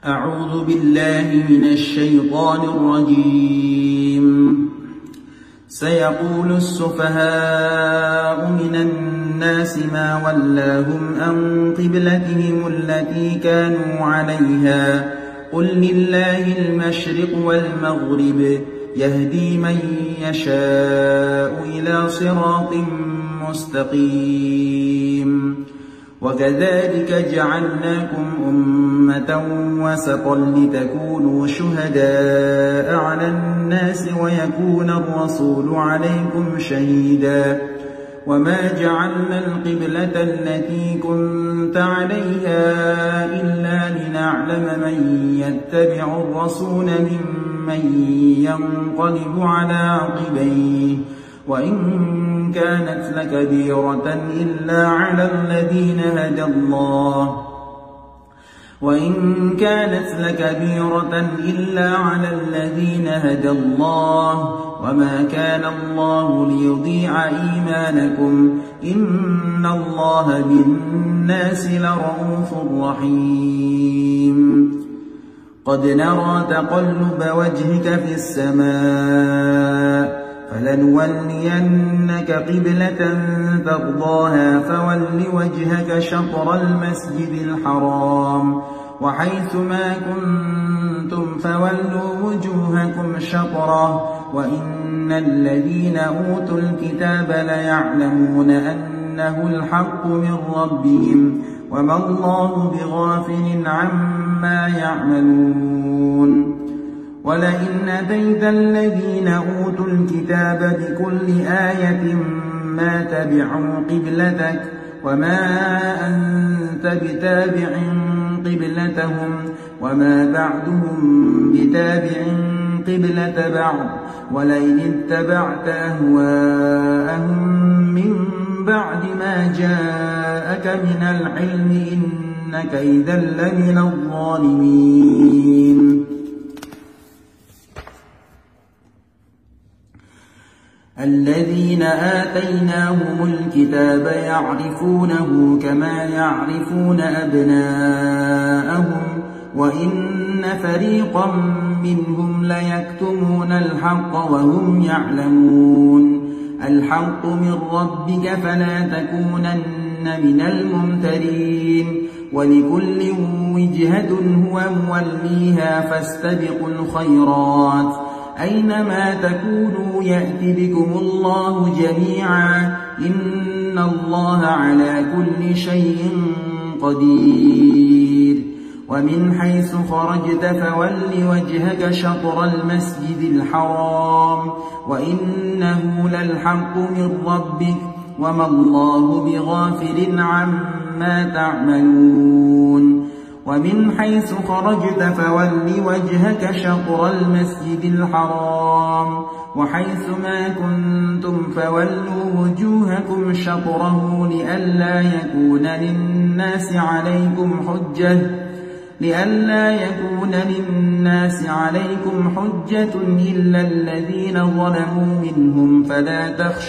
أعوذ بالله من الشيطان الرجيم. سيقول السفهاء من الناس ما ولاهم عن قبلتهم التي كانوا عليها قل لله المشرق والمغرب يهدي من يشاء إلى صراط مستقيم. وكذلك جعلناكم أمة وسطا لتكونوا شهداء على الناس ويكون الرسول عليكم شهيدا. وما جعلنا القبلة التي كنت عليها إلا لنعلم من يتبع الرسول ممن ينقلب على عقبيه وإن كانت لكبيرة إلا على الذين هدى الله وما كان الله ليضيع إيمانكم إن الله بالناس لرءوف رحيم. قد نرى تقلب وجهك في السماء فلنولينك قبلة ترضاها فول وجهك شطر المسجد الحرام وحيث ما كنتم فولوا وجوهكم شطره وإن الذين أوتوا الكتاب ليعلمون أنه الحق من ربهم وما الله بغافل عما يعملون. ولئن أتيت الذين أوتوا الكتاب بكل آية ما تبعوا قبلتك وما أنت بتابع قبلتهم وما بعدهم بتابع قبلة بعض ولئن اتبعت أهواءهم من بعد ما جاءك من العلم إنك إذا لمن الظالمين. الذين آتيناهم الكتاب يعرفونه كما يعرفون أبناءهم وإن فريقا منهم ليكتمون الحق وهم يعلمون. الحق من ربك فلا تكونن من الممترين ولكل وجهة هو موليها فاستبقوا الخيرات أينما تكونوا يأت بكم الله جميعا إن الله على كل شيء قدير. ومن حيث خرجت فول وجهك شطر المسجد الحرام وإنه للحق من ربك وما الله بغافل عما تعملون. ومن حيث خرجت فول وجهك شطر المسجد الحرام وحيث ما كنتم فولوا وجوهكم شطره لئلا يكون للناس عليكم حجة إلا الذين ظلموا منهم فلا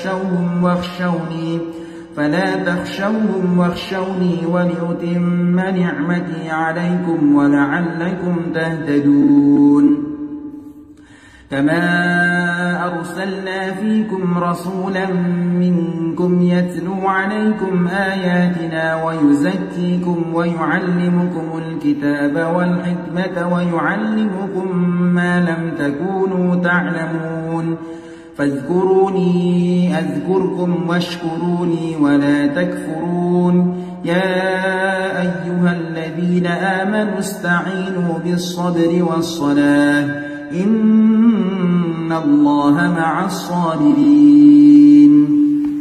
تخشوهم واخشوني ولأتم نعمتي عليكم ولعلكم تهتدون. كما أرسلنا فيكم رسولا منكم يتلو عليكم آياتنا ويزكيكم ويعلمكم الكتاب والحكمة ويعلمكم ما لم تكونوا تعلمون. فاذكروني أذكركم واشكروني ولا تكفرون. يا أيها الذين آمنوا استعينوا بالصبر والصلاة إن الله مع الصابرين.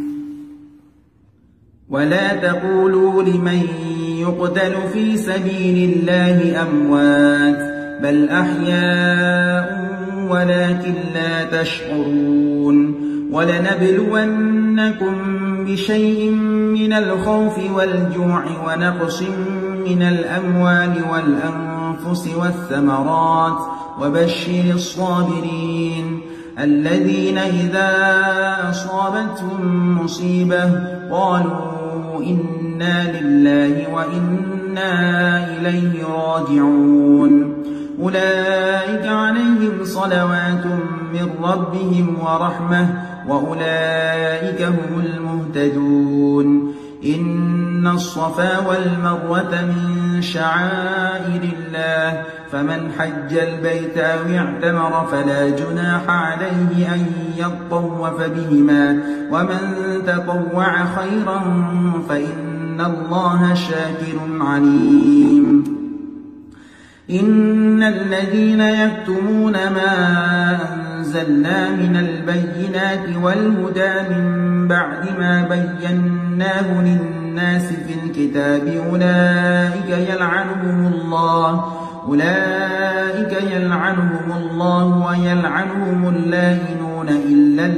ولا تقولوا لمن يقتل في سبيل الله أموات بل أحياء ولكن لا تشعرون. ولنبلونكم بشيء من الخوف والجوع ونقص من الأموال والأنفس والثمرات وبشر الصابرين الذين إذا أصابتهم مصيبة قالوا إنا لله وإنا إليه راجعون أولئك عليهم صلوات من ربهم ورحمة وأولئك هم المهتدون إن الصفا والمروة من شعائر الله فمن حج البيت أو اعتمر فلا جناح عليه أن يطوف بهما ومن تطوع خيرا فإن الله شاكر عليم إن الذين يكتمون ما أنزلنا من البينات والهدى من بعد ما بيناه للناس في الكتاب أولئك يلعنهم الله ويلعنهم اللاعنون إلا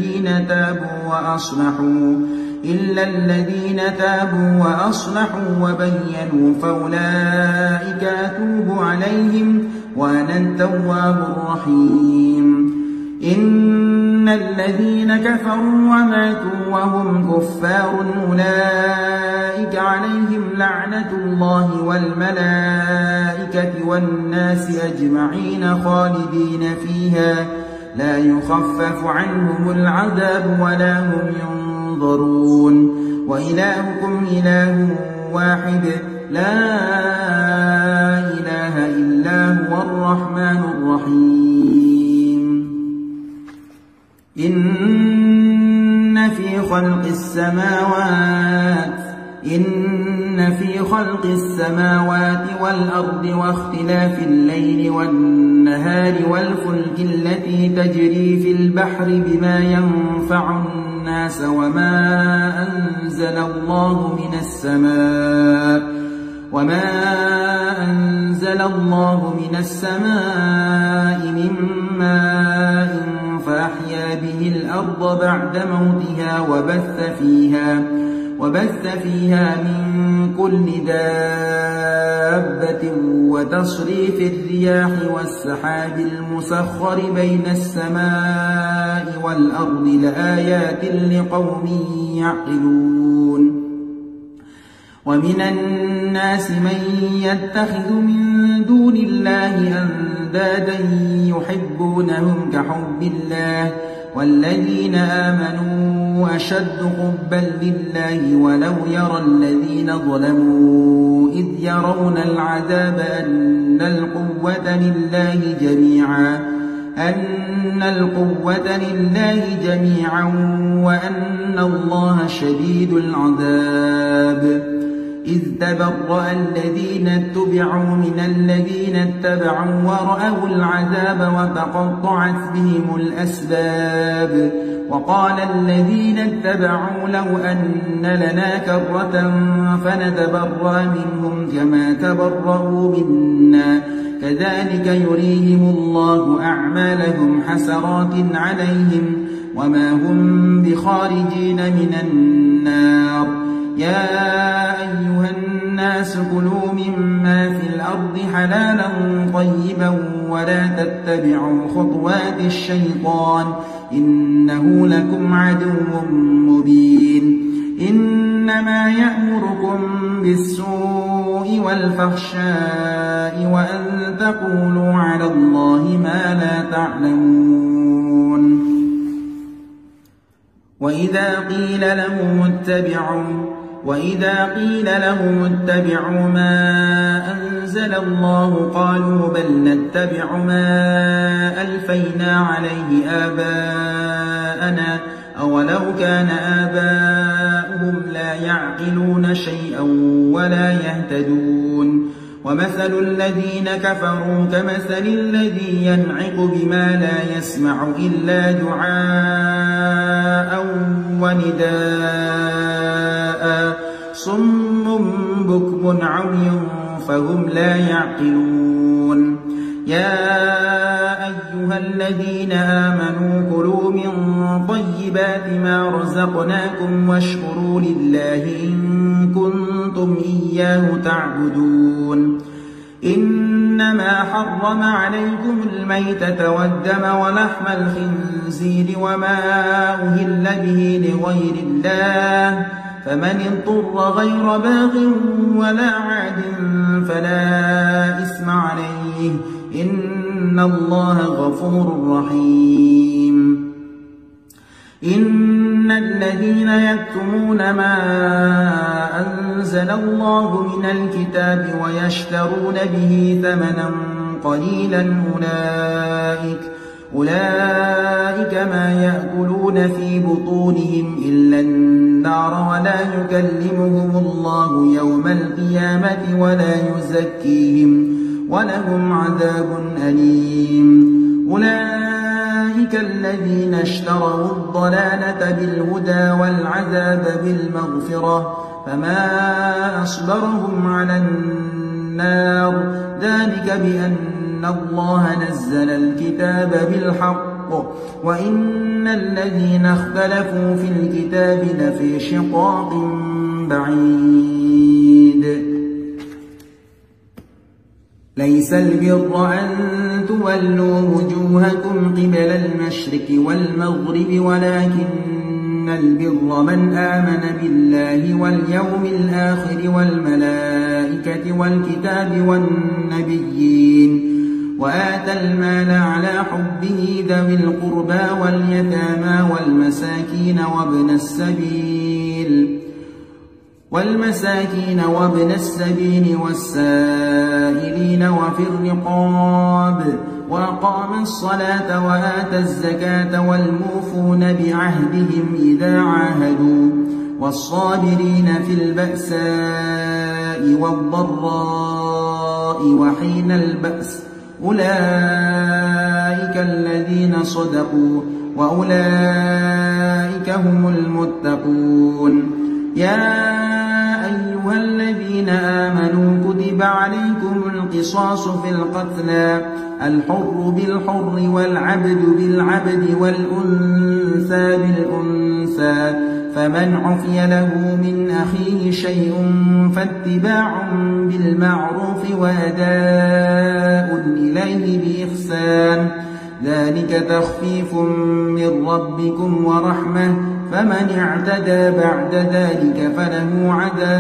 الذين تابوا وأصلحوا وبينوا فأولئك أتوب عليهم وأنا التواب الرحيم إن الذين كفروا وماتوا وهم كفار أولئك عليهم لعنة الله والملائكة والناس أجمعين خالدين فيها لا يخفف عنهم العذاب ولا هم ينظرون وإلهكم إله واحد لا إله إلا هو الرحمن الرحيم إن في خلق السماوات والأرض واختلاف الليل والنهار والفلك التي تجري في البحر بما ينفع الناس وما أنزل الله من السماء من ماء فأحيا به الأرض بعد موتها وبث فيها من كل دابة وتصريف الرياح والسحاب المسخر بين السماء والأرض لآيات لقوم يعقلون ومن الناس من يتخذ من دون الله أندادا يحبونهم كحب الله والذين آمنوا أشد حبا لله ولو يرى الذين ظلموا إذ يرون العذاب أن القوة لله جميعا وأن الله شديد العذاب إذ تبرأ الذين اتبعوا من الذين اتبعوا ورأوا العذاب وتقطعت بهم الأسباب وقال الذين اتبعوا لو أن لنا كرة فنتبرأ منهم كما تبرأوا منا كذلك يريهم الله أعمالهم حسرات عليهم وما هم بخارجين من النار يا أيها الناس كلوا مما في الأرض حلالا طيبا ولا تتبعوا خطوات الشيطان إنه لكم عدو مبين إنما يأمركم بالسوء والفحشاء وأن تقولوا على الله ما لا تعلمون وإذا قيل لهم اتبعوا ما أنزل الله قالوا بل نتبع ما ألفينا عليه آباءنا أولو كان آباؤهم لا يعقلون شيئا ولا يهتدون ومثل الذين كفروا كمثل الذي ينعق بما لا يسمع إلا دعاء ونداء صم بكم عمي فهم لا يعقلون يا أيها الذين آمنوا كلوا من طيبات ما رزقناكم واشكروا لله إن كنتم إياه تعبدون إنما حرم عليكم الميتة والدم ولحم الخنزير وما أهل به لغير الله فمن اضطر غير باغ ولا عاد فلا إثم عليه إن الله غفور رحيم إن الذين يكتمون ما أنزل الله من الكتاب ويشترون به ثمنا قليلا أولئك ما يأكلون في بطونهم إلا النار ولا يكلمهم الله يوم القيامة ولا يزكيهم ولهم عذاب أليم أولئك الذين اشتروا الضلالة بالهدى والعذاب بالمغفرة فما أصبرهم على النار ذلك بأن الله نزل الكتاب بالحق وإن الذين اختلفوا في الكتاب لفي شقاق بعيد ليس البر أن تولوا وجوهكم قبل المشرق والمغرب ولكن البر من آمن بالله واليوم الآخر والملائكة والكتاب والنبيين وآتى المال على حبه ذوي القربى واليتامى والمساكين وابن السبيل والسائلين وفي الرقاب وأقام الصلاة وآتى الزكاة والموفون بعهدهم إذا عاهدوا والصابرين في البأساء والضراء وحين البأس أولئك الذين صدقوا وأولئك هم المتقون يا أيها الذين آمنوا كتب عليكم القصاص في القتلى الحر بالحر والعبد بالعبد والأنثى بالأنثى فمن عفي له من أخيه شيء فاتباع بالمعروف وأداء إليه بإحسان ذلك تخفيف من ربكم ورحمة فمن اعتدى بعد ذلك فله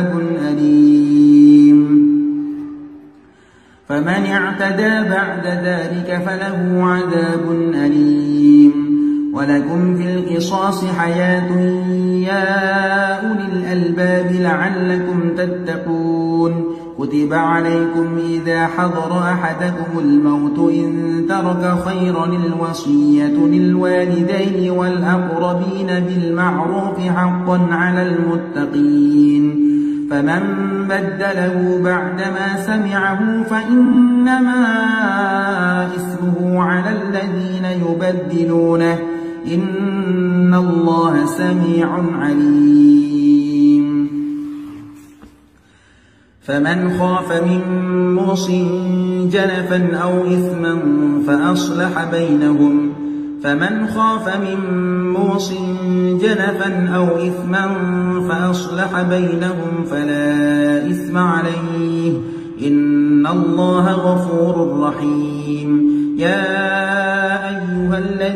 عذاب أليم ولكم في القصاص حياة يا أولي الألباب لعلكم تتقون كتب عليكم إذا حضر أحدكم الموت إن ترك خيرا الوصية للوالدين والأقربين بالمعروف حقا على المتقين فمن بدله بعدما سمعه فإنما إثمه على الذين يبدلونه إن الله سميع عليم فمن خاف من موص جنفا أو إثما فأصلح بينهم فلا إثم عليه إن الله غفور رحيم يا أيها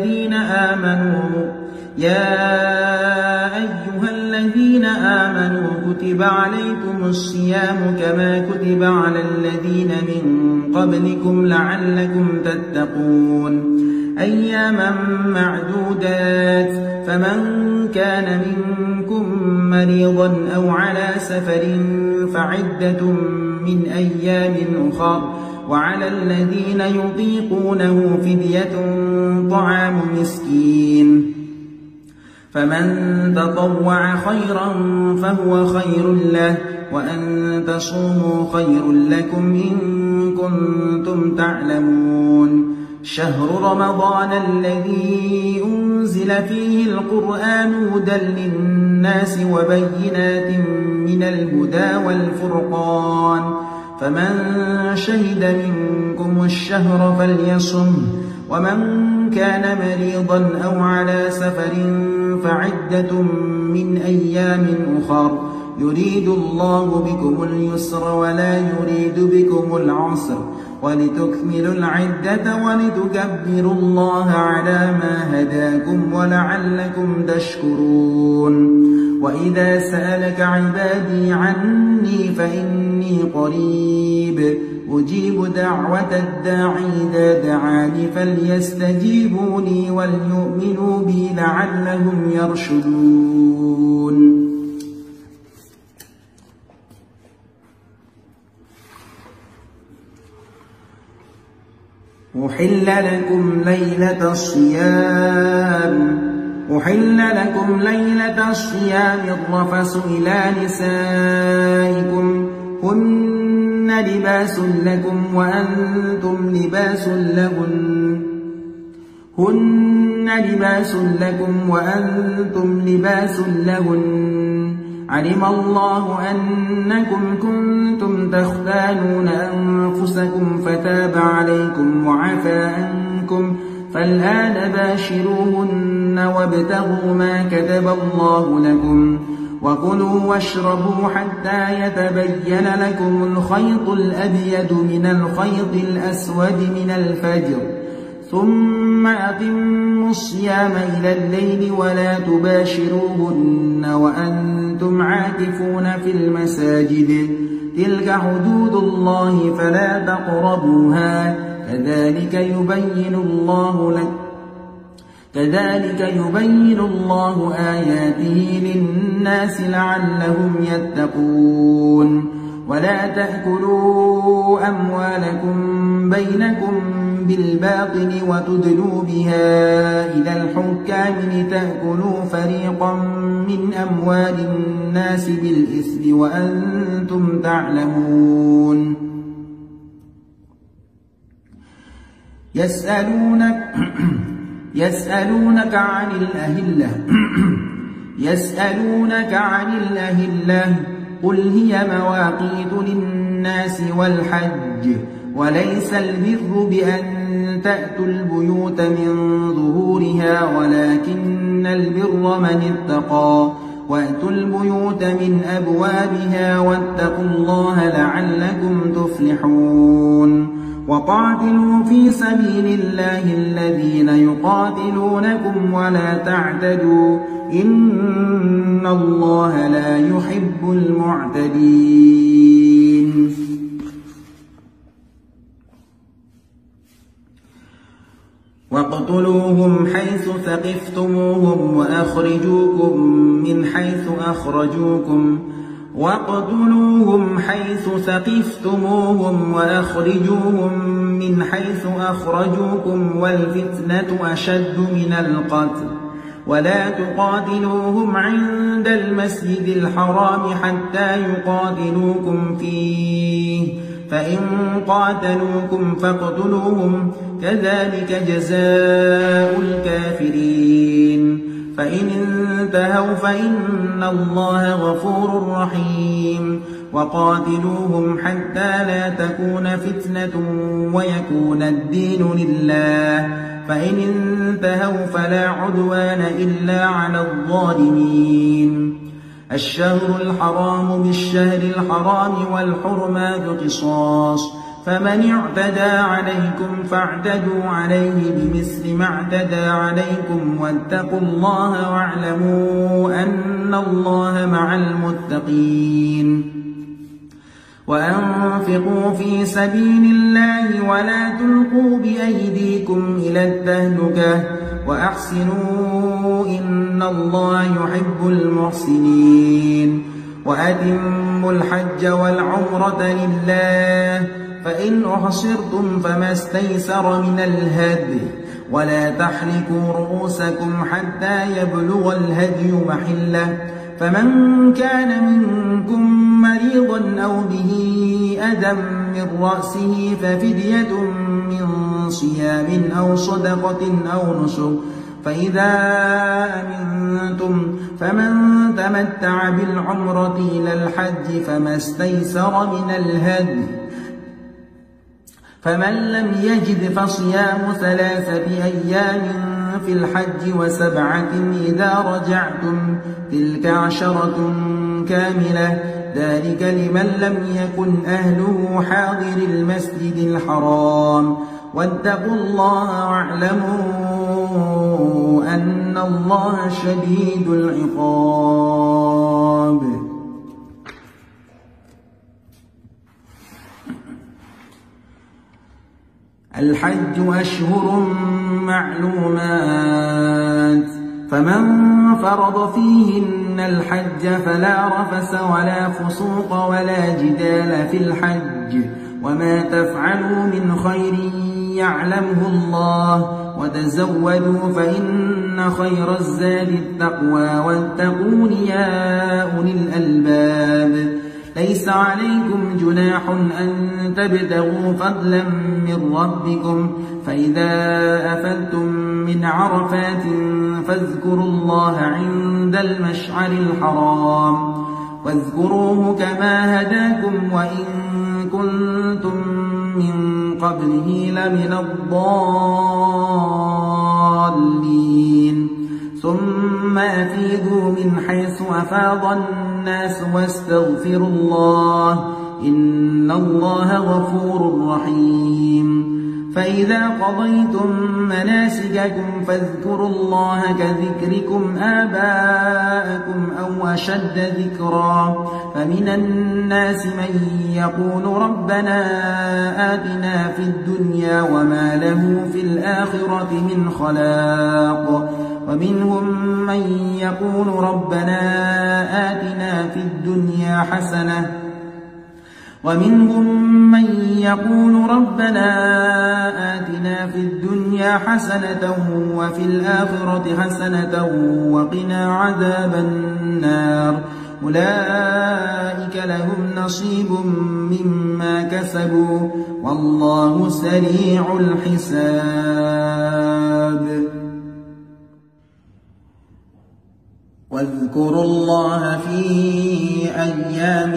الذين آمنوا كتب عليكم الصيام كما كتب على الذين من قبلكم لعلكم تتقون أياما معدودات فمن كان منكم مريضا أو على سفر فعدة من أيام أخر وعلى الذين يطيقونه فدية طعام مسكين فمن تطوع خيرا فهو خير له وأن تصوموا خير لكم إن كنتم تعلمون شهر رمضان الذي أنزل فيه القرآن هدى للناس وبينات من الهدى والفرقان فمن شهد منكم الشهر فليصم ومن كان مريضا أو على سفر فعدة من أيام أخر يريد الله بكم اليسر ولا يريد بكم العسر ولتكملوا العدة ولتكبروا الله على ما هداكم ولعلكم تشكرون وإذا سألك عبادي عني فإني قريب أجيب دعوة الداعي إذا دعاني فليستجيبوا لي وليؤمنوا بي لعلهم يرشدون. أحل لكم ليلة الصيام الرفث إلى نسائكم هن لباس لكم وأنتم لباس لهن علم الله أنكم كنتم تختانون أنفسكم فتاب عليكم وعفى عنكم فالآن باشروهن وابتغوا ما كتب الله لكم وكلوا واشربوا حتى يتبين لكم الخيط الأبيض من الخيط الأسود من الفجر ثم أتموا الصيام إلى الليل ولا تباشروهن وأنتم عاكفون في المساجد تلك حدود الله فلا تقربوها كذلك يبين الله آياته للناس لعلهم يتقون ولا تأكلوا أموالكم بينكم بالباطل وتدلوا بها إلى الحكام لتأكلوا فريقا من أموال الناس بالإثم وأنتم تعلمون يسألونك عن الأهلة قل هي مواقيت للناس والحج وليس البر بأن تأتوا البيوت من ظهورها ولكن البر من اتقى وأتوا البيوت من أبوابها واتقوا الله لعلكم تفلحون وقاتلوا في سبيل الله الذين يقاتلونكم ولا تعتدوا إن الله لا يحب المعتدين واقتلوهم حيث ثقفتموهم وأخرجوهم من حيث أخرجوكم والفتنة أشد من القتل ولا تقاتلوهم عند المسجد الحرام حتى يقاتلوكم فيه فإن قاتلوكم فاقتلوهم كذلك جزاء الكافرين فإن انتهوا فإن الله غفور رحيم وقاتلوهم حتى لا تكون فتنة ويكون الدين لله فإن انتهوا فلا عدوان إلا على الظالمين الشهر الحرام بالشهر الحرام والحرمات قصاص فمن اعتدى عليكم فاعتدوا عليه بمثل ما اعتدى عليكم واتقوا الله واعلموا أن الله مع المتقين وأنفقوا في سبيل الله ولا تلقوا بأيديكم إلى التهلكة وأحسنوا إن الله يحب المحسنين وأتموا الحج والعمرة لله فإن أحصرتم فما استيسر من الهدي ولا تحلقوا رؤوسكم حتى يبلغ الهدي محله فمن كان منكم مريضا أو به أذى من رأسه ففدية من صيام أو صدقة أو نسك فإذا أمنتم فمن تمتع بالعمرة إلى الحج فما استيسر من الهدي فمن لم يجد فصيام 3 أيام في الحج وسبعة إذا رجعتم تلك 10 كاملة ذلك لمن لم يكن أهله حاضر المسجد الحرام واتقوا الله واعلموا أن الله شديد العقاب. الحج أشهر معلومات فمن فرض فيهن الحج فلا رفث ولا فسوق ولا جدال في الحج وما تفعلوا من خير يعلمه الله وتزودوا فإن خير الزاد التقوى واتقون يا أولي الألباب. ليس عليكم جناح أن تبتغوا فضلا من ربكم فإذا أفلتم من عرفات فاذكروا الله عند المشعر الحرام واذكروه كما هداكم وإن كنتم من قبله لمن الضالين. ثم أفيضوا من حيث أفاض الناس واستغفروا الله إن الله غفور رحيم. فإذا قضيتم مناسككم فاذكروا الله كذكركم آباءكم أو أشد ذكرا فمن الناس من يقول ربنا آتنا في الدنيا وما له في الآخرة من خلاق ومنهم من يقول ربنا آتنا في الدنيا حسنة وفي الآخرة حسنة وقنا عذاب النار. أولئك لهم نصيب مما كسبوا والله سريع الحساب. واذكروا الله في أيام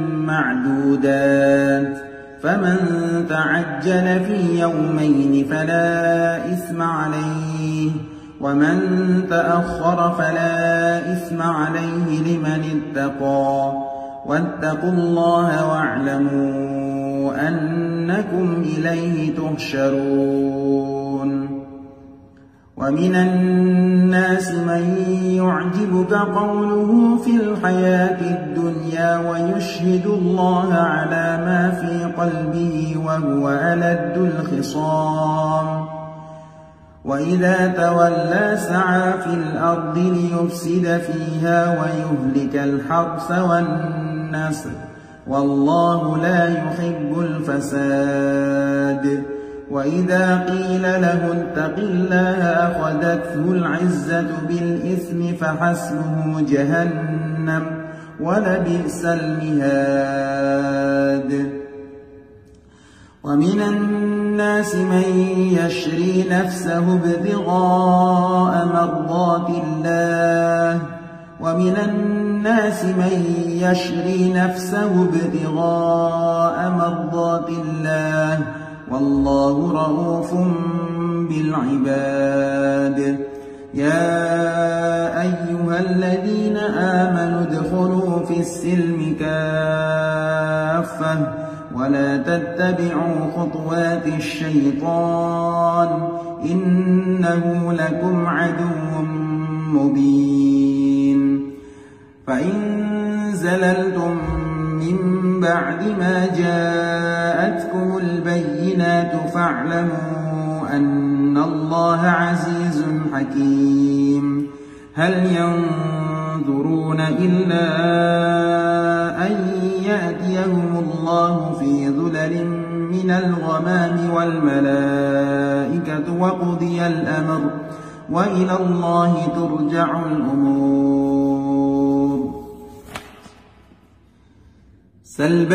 معدودات فمن تعجل في يومين فلا إثم عليه ومن تأخر فلا إثم عليه لمن اتقى واتقوا الله واعلموا أنكم إليه تحشرون. ومن الناس من يعجبك قوله في الحياة الدنيا ويشهد الله على ما في قلبه وهو ألد الخصام وإذا تولى سعى في الأرض ليفسد فيها ويهلك الحرث والنسل والله لا يحب الفساد. وإذا قيل له اتق الله أخذته العزة بالإثم فحسبه جهنم ولبئس المهاد. ومن الناس من يشري نفسه ابتغاء مرضات الله والله رؤوف بالعباد. يا أيها الذين آمنوا ادخلوا في السلم كافة ولا تتبعوا خطوات الشيطان إنه لكم عدو مبين. فإن زللتم من بعد ما جاءتكم البينات فاعلموا أن الله عزيز حكيم. هل ينظرون إلا أن يأتيهم الله في ظلل من الغمام والملائكة وقضي الأمر وإلى الله ترجع الأمور. سل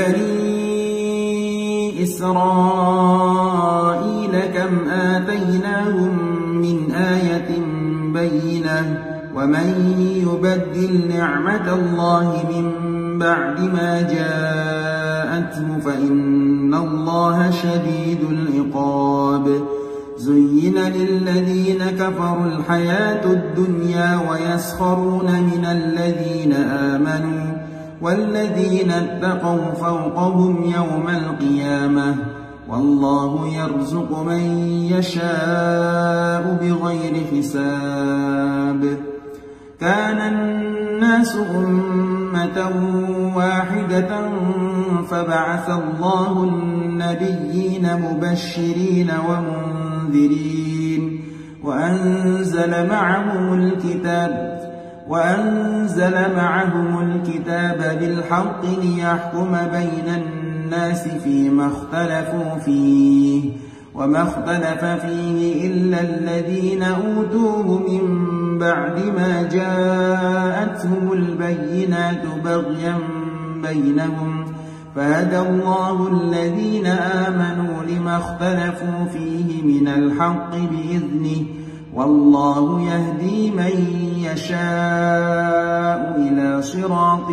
بني إسرائيل كم آتيناهم من آية بينة ومن يبدل نعمة الله من بعد ما جاءته فإن الله شديد العقاب. زين للذين كفروا الحياة الدنيا ويسخرون من الذين آمنوا والذين اتقوا فوقهم يوم القيامة والله يرزق من يشاء بغير حساب. كان الناس أمة واحدة فبعث الله النبيين مبشرين ومنذرين وأنزل معهم الكتاب بالحق ليحكم بين الناس فيما اختلفوا فيه وما اختلف فيه إلا الذين أوتوه من بعد ما جاءتهم البينات بغيا بينهم فهدى الله الذين آمنوا لما اختلفوا فيه من الحق بإذنه والله يهدي من يشاء إلى صراط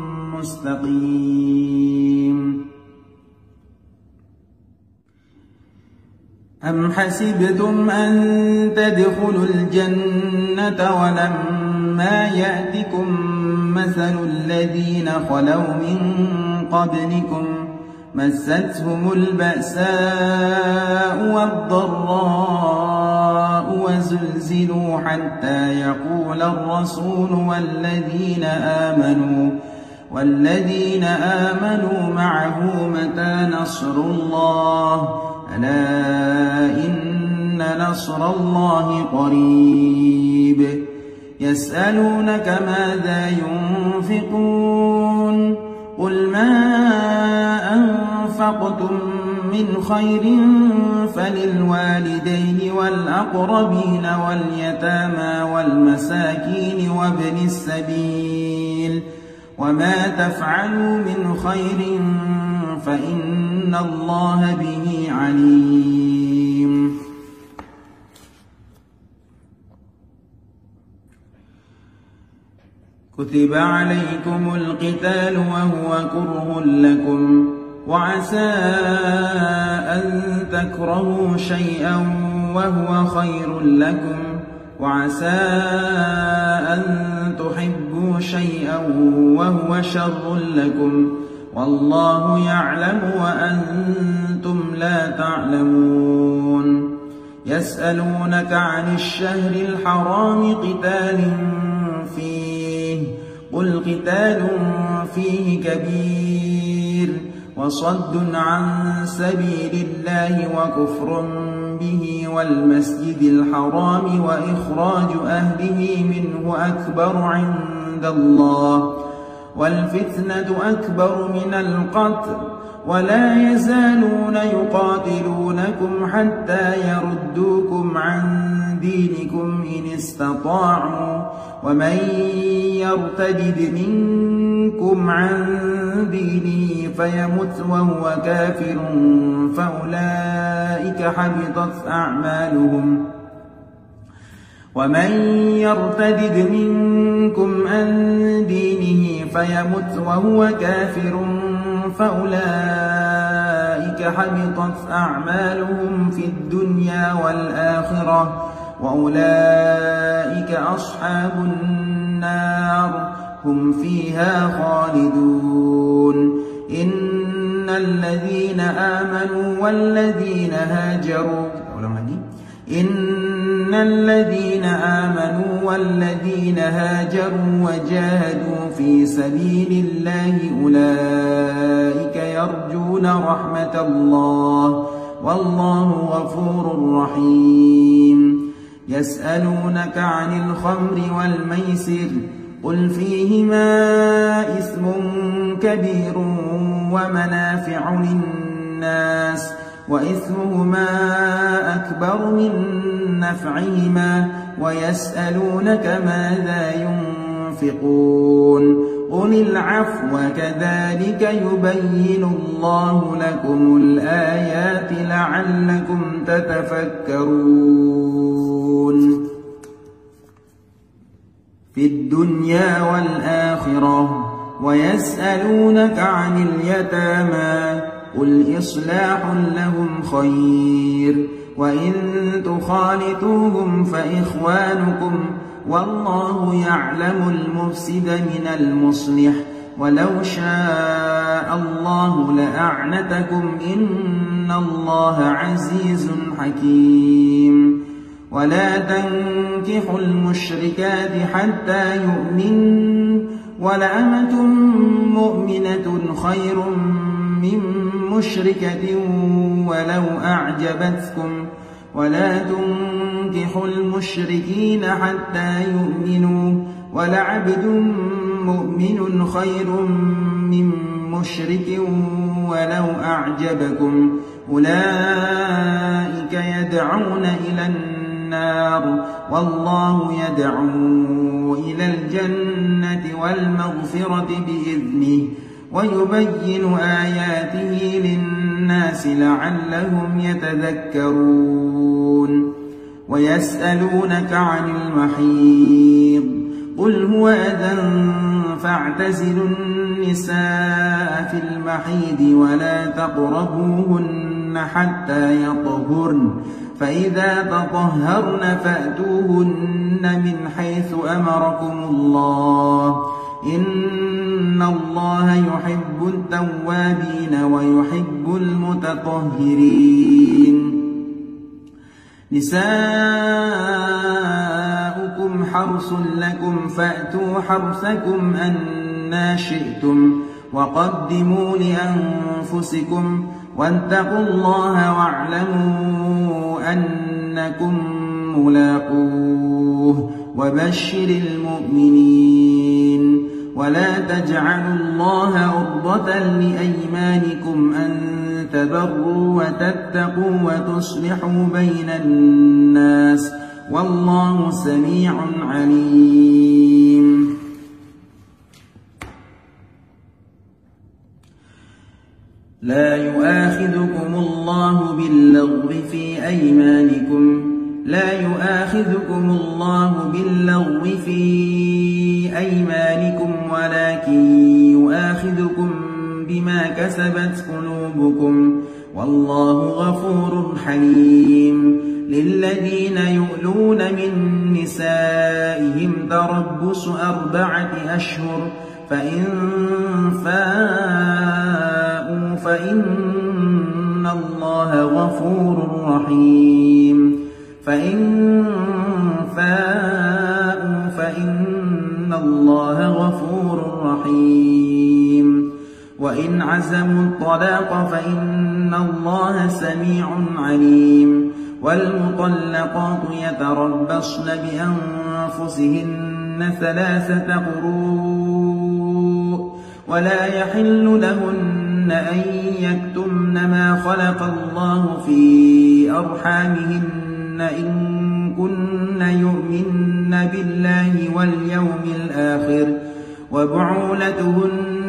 مستقيم. أم حسبتم أن تدخلوا الجنة ولما يأتكم مثل الذين خلوا من قبلكم مستهم البأساء والضراء وزلزلوا حتى يقول الرسول والذين آمنوا معه متى نصر الله ألا إن نصر الله قريب. يسألونك ماذا ينفقون قل ما أنفقتم من خير فللوالدين والأقربين واليتامى والمساكين وابن السبيل وما تفعلوا من خير فإن الله به عليم. كتب عليكم القتال وهو كره لكم وعسى أن تكرهوا شيئا وهو خير لكم وعسى أن تحبوا شيئا وهو شر لكم والله يعلم وأنتم لا تعلمون. يسألونك عن الشهر الحرام قتال فيه قل قتال فيه كبير وصد عن سبيل الله وكفر به والمسجد الحرام وإخراج أهله منه أكبر عند الله والفتنة أكبر من القتل ولا يزالون يقاتلونكم حتى يردوكم عن دينكم إن استطاعوا ومن يرتد منكم عن دينه فيمت وهو كافر فأولئك حبطت أعمالهم ومن يرتد منكم عن دينه فيمت وهو كافر فأولئك حبطت أعمالهم في الدنيا والآخرة وأولئك أصحاب النار هم فيها خالدون. إن الذين آمنوا والذين هاجروا وجاهدوا في سبيل الله أولئك يرجون رحمة الله والله غفور رحيم. يسألونك عن الخمر والميسر قل فيهما إثم كبير ومنافع للناس وإثمهما أكبر من نفعهما ويسألونك ماذا ينفقون قل العفو كذلك يبين الله لكم الآيات لعلكم تتفكرون. في الدنيا والآخرة ويسألونك عن اليتامى قل إصلاح لهم خير وإن تخالطوهم فإخوانكم والله يعلم المفسد من المصلح ولو شاء الله لأعنتكم إن الله عزيز حكيم ولا تنكحوا المشركات حتى يؤمنوا ولأمة مؤمنة خير من مشركة ولو أعجبتكم ولا تنكحوا المشركين حتى يؤمنوا ولعبد مؤمن خير من مشرك ولو أعجبكم أولئك يدعون إلى النار والله يدعو إلى الجنة والمغفرة بإذنه ويبين آياته للناس لعلهم يتذكرون ويسألونك عن المحيض قل هو أذى فاعتزلوا النساء في المحيض ولا تقربوهن حتى يطهرن فإذا تطهرن فأتوهن من حيث أمركم الله إن الله يحب التوابين ويحب المتطهرين نساؤكم حرث لكم فأتوا حرثكم أنى شئتم وقدموا لأنفسكم واتقوا الله واعلموا أنكم ملاقوه وبشر المؤمنين ولا تجعلوا الله عرضة لأيمانكم أن تبروا وتتقوا وتصلحوا بين الناس والله سميع عليم لا يؤاخذكم الله باللغو في أيمانكم ولكن يؤاخذكم بما كسبت قلوبكم والله غفور حليم للذين يؤلون من نسائهم تربص 4 أشهر فإن فاءوا فإن الله غفور رحيم وإن عزموا الطلاق فإن الله سميع عليم والمطلقات يتربصن بأنفسهن 3 قروء ولا يحل لهن أن يكتمن ما خلق الله في أرحامهن إن كن يؤمن بالله واليوم الآخر وبعولتهن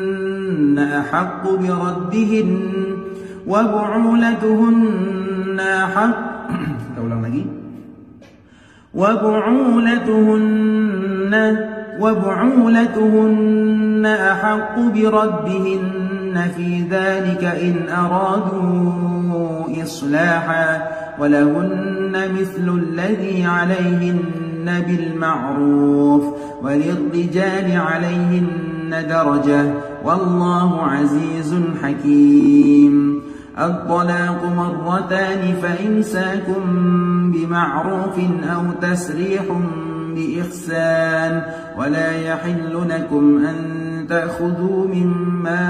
أحق بردهن في ذلك إن أرادوا إصلاحا ولهن مثل الذي عليهن بالمعروف وللرجال عليهن درجة والله عزيز حكيم الطلاق 2 فإمساكم بمعروف أو تسريح بإحسان ولا يحل لكم أن تأخذوا مما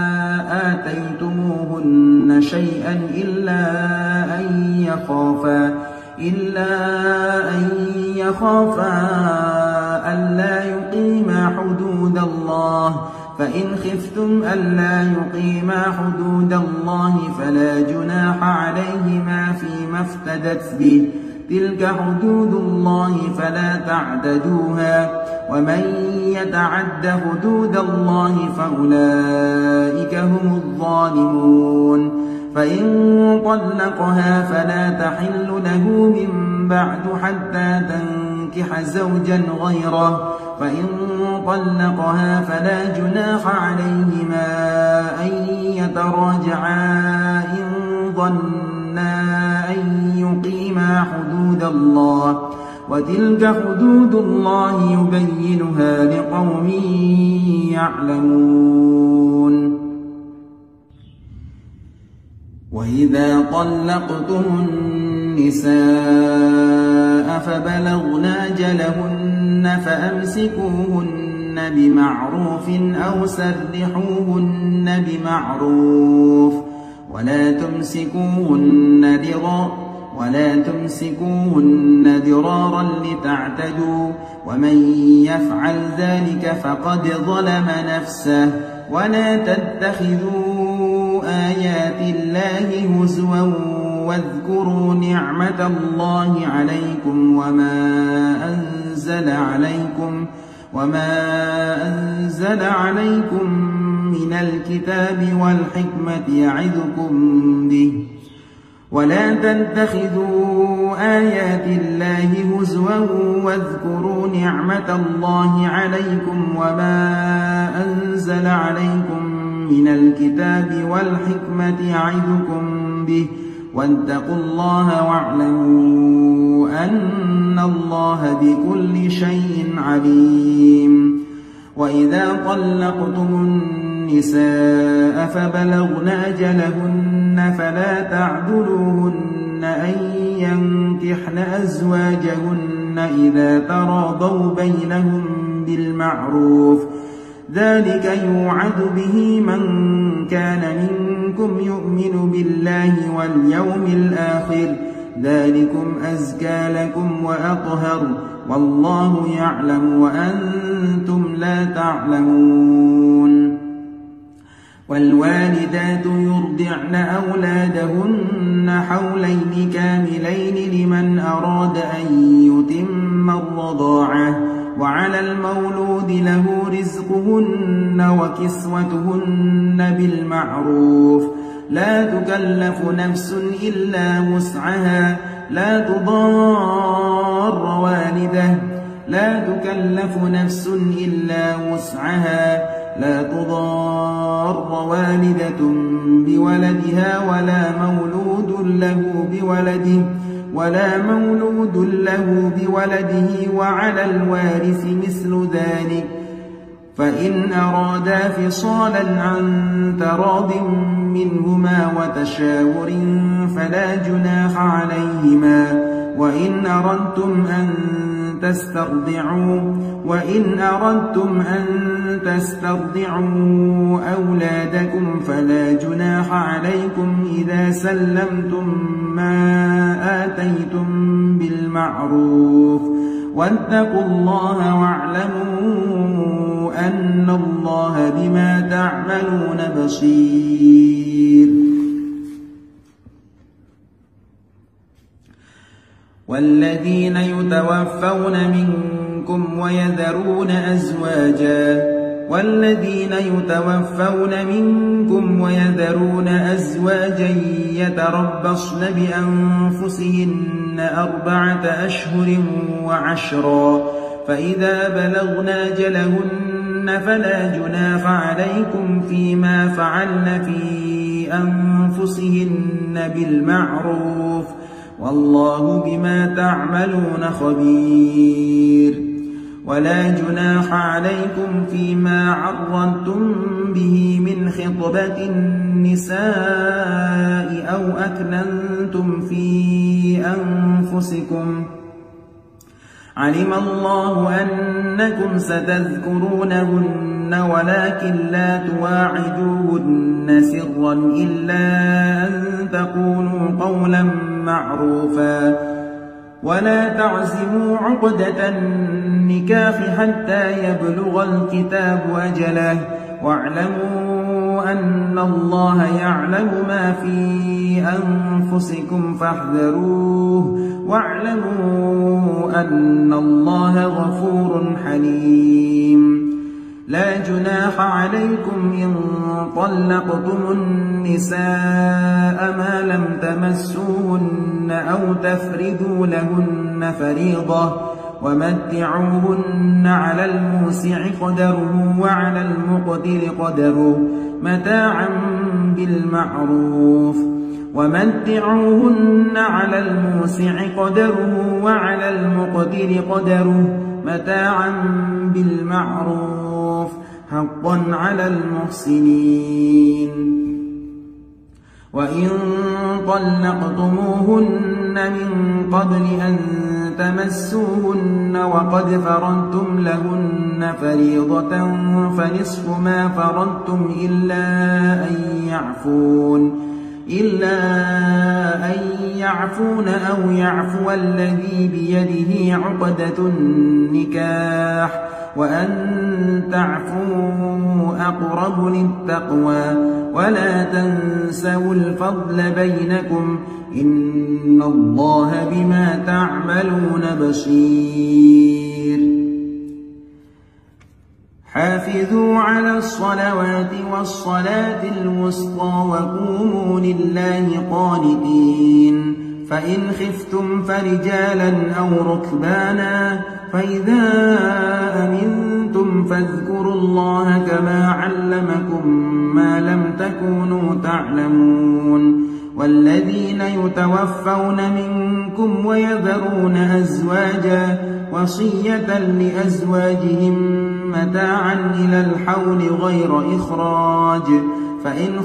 آتيتموهن شيئا إلا أن يخافا ألا يقيما حدود الله فإن خفتم ألا يقيما حدود الله فلا جناح عليهما فيما افتدت به تلك حدود الله فلا تعتدوها ومن يتعد حدود الله فأولئك هم الظالمون فإن طلقها فلا تحل له من بعد حتى تنكح زوجا غيره فإن طلقها فلا جناح عليهما أن يتراجعا إن ظنا أن حدود الله وتلك حدود الله يبينها لقوم يعلمون. وإذا طلقتم النساء فبلغن أجلهن فأمسكوهن بمعروف أو سرحوهن بمعروف ولا تمسكوهن ضرارا لتعتدوا ومن يفعل ذلك فقد ظلم نفسه. ولا تتخذوا آيات الله هزوا واذكروا نعمة الله عليكم وما أنزل عليكم من الكتاب والحكمة يعظكم به. ولا تتخذوا آيات الله هزوا واذكروا نعمة الله عليكم وما أنزل عليكم من الكتاب والحكمة يعظكم به واتقوا الله واعلموا أن الله بكل شيء عليم. وإذا طلقتم النساء فبلغن أجلهن فلا تعذروهن أن ينكحن أزواجهن إذا تراضوا بينهم بالمعروف ذلك يوعظ به من كان منكم يؤمن بالله واليوم الآخر ذلكم أزكى لكم وأطهر والله يعلم وأنتم لا تعلمون. والوالدات يرضعن أولادهن حولين كاملين لمن أراد أن يتم الرضاعة وعلى المولود له رزقهن وكسوتهن بالمعروف لا تكلف نفس إلا وسعها لا تضار والدة بولدها ولا مولود له بولده وعلى الوارث مثل ذلك فإن أرادا فصالا عن تراض منهما وتشاور فلا جناح عليهما. وإن أردتم أن تسترضعوا أولادكم فلا جناح عليكم إذا سلمتم ما آتيتم بالمعروف واتقوا الله واعلموا أن الله بما تعملون بصير. والذين يتوفون منكم ويذرون أزواجا يتربصن بأنفسهن 4 أشهر وعشرا فإذا بلغن أجلهن فلا جناح عليكم فيما فعلن في أنفسهن بالمعروف والله بما تعملون خبير. ولا جناح عليكم فيما عرضتم به من خطبة النساء أو أكننتم في أنفسكم علم الله أنكم ستذكرونهن ولكن لا تواعدوهن سرا إلا أن تقولوا قولا معروفا ولا تعزموا عقدة النكاح حتى يبلغ الكتاب أجله واعلموا أن الله يعلم ما في أنفسكم فاحذروه واعلموا أن الله غفور حليم. لا جناح عليكم إن طلقتم النساء ما لم تمسوهن أو تفرضوا لهن فريضة ومتعوهن على الموسع قدره وعلى المقتر قدره متاعا بالمعروف ومتعوهن على الموسع قدره وعلى المقتر قدره متاعا بالمعروف حقا على المحسنين. وإن طلقتموهن من قبل أن تمسوهن وقد فرضتم لهن فريضة فنصف ما فرضتم إلا أن يعفون أو يعفو الذي بيده عقدة النكاح وأن تعفوا أقرب للتقوى ولا تنسوا الفضل بينكم إن الله بما تعملون بصير. حافظوا على الصلوات والصلاة الوسطى وقوموا لله قانتين. فإن خفتم فرجالا أو ركبانا فإذا أمنتم فاذكروا الله كما علمكم ما لم تكونوا تعلمون. والذين يتوفون منكم ويذرون أزواجا وصية لأزواجهم متاعا إلى الحول غير إخراج فإن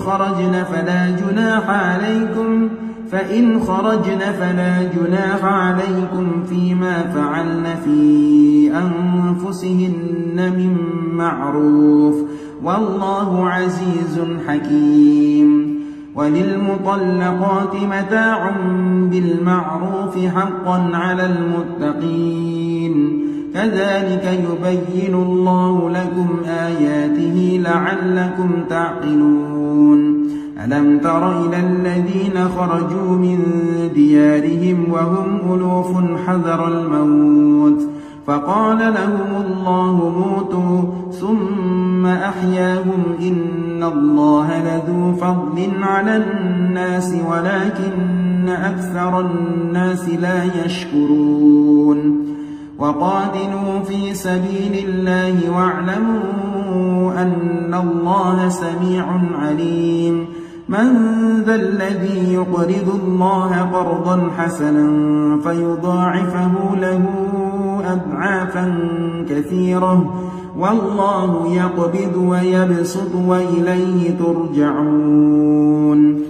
خرجن فلا جناح عليكم فيما فعلن في أنفسهن من معروف والله عزيز حكيم. وللمطلقات متاع بالمعروف حقا على المتقين. كذلك يبين الله لكم آياته لعلكم تعقلون. ألم تر إلى الذين خرجوا من ديارهم وهم ألوف حذر الموت فقال لهم الله موتوا ثم أحياهم إن الله لذو فضل على الناس ولكن أكثر الناس لا يشكرون. وقاتلوا في سبيل الله واعلموا أن الله سميع عليم. من ذا الذي يقرض الله قرضا حسنا فيضاعفه له أضعافا كثيرة والله يقبض ويبسط وإليه ترجعون.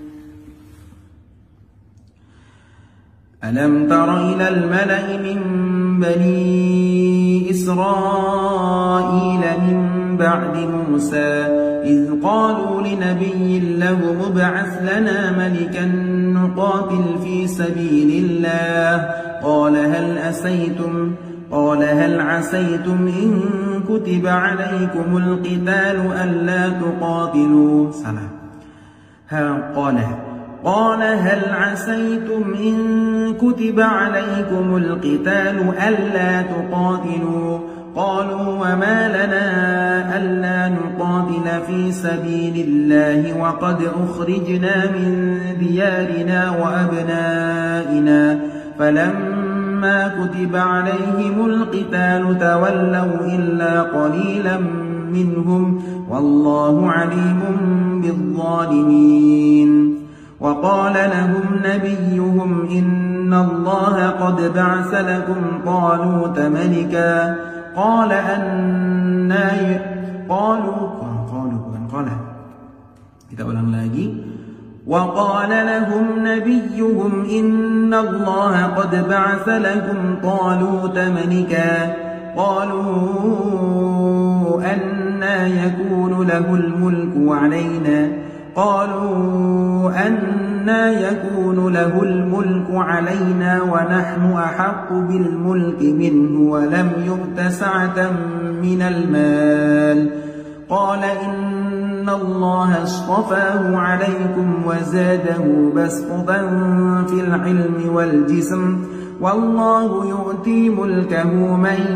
ألم تر إلى الملأ من بني إسرائيل من بعد موسى إذ قالوا لنبي له ابعث لنا ملكا نقاتل في سبيل الله قال هل عسيتم إن كتب عليكم القتال ألا تقاتلوا قال هل عسيتم إن كتب عليكم القتال ألا تقاتلوا قالوا وما لنا ألا نقاتل في سبيل الله وقد أخرجنا من ديارنا وأبنائنا فلما كتب عليهم القتال تولوا إلا قليلا منهم والله عليم بالظالمين. وقال لهم نبيهم إن الله قد بعث لكم طالوت ملكا وقال لهم نبيهم إن الله قد بعث لكم طالوت ملكا قالوا أنى يكون له الملك علينا ونحن أحق بالملك منه ولم يؤت سعة من المال قال إن الله اصطفاه عليكم وزاده بسطة في العلم والجسم والله يؤتي ملكه من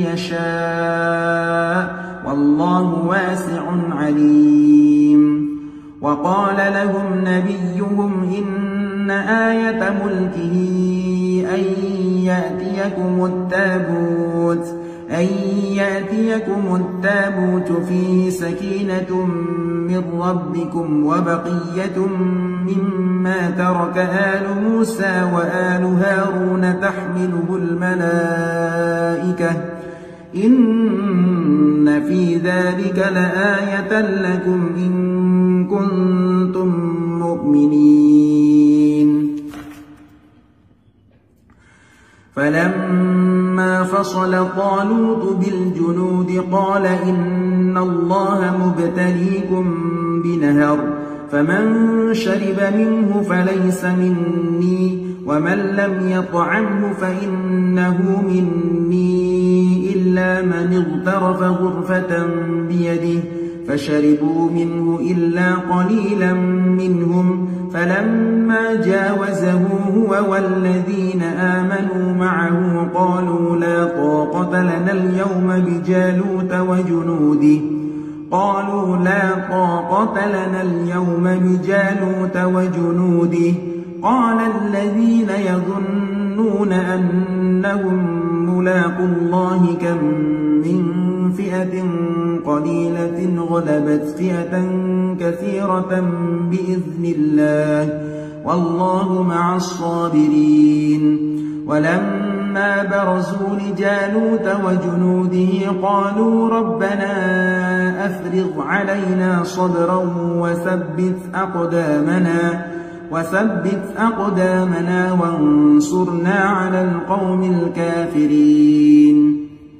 يشاء والله واسع عليم. وقال لهم نبيهم إن آية ملكه أن يأتيكم التابوت فيه سكينة من ربكم وبقية مما ترك آل موسى وآل هارون تحمله الملائكة إن في ذلك لآية لكم إن كنتم مؤمنين فلما فصل طالوت بالجنود قال إن الله مبتليكم بنهر فمن شرب منه فليس مني ومن لم يطعمه فإنه مني إلا من اغترف غرفة بيده فشربوا منه إلا قليلا منهم فلما جاوزه هو والذين آمنوا معه قالوا لا طاقة لنا اليوم بجالوت وجنوده قال الذين يظنون أنهم ملاقو الله كم من فئة قليلة غلبت فئة كثيرة بإذن الله والله مع الصابرين ولما برزوا لجالوت وجنوده قالوا ربنا أفرغ علينا صبرا وثبت أقدامنا وانصرنا على القوم الكافرين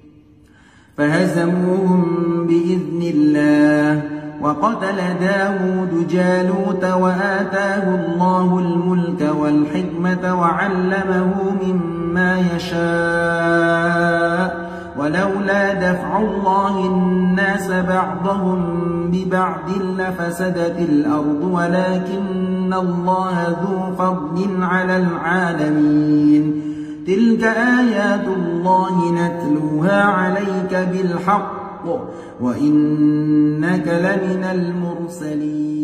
فهزموهم بإذن الله وقتل داود جالوت وآتاه الله الملك والحكمة وعلمه مما يشاء ولولا دفع الله الناس بعضهم ببعض لفسدت الأرض ولكن الله ذو فضل على العالمين تلك آيات الله نتلوها عليك بالحق وإنك لمن المرسلين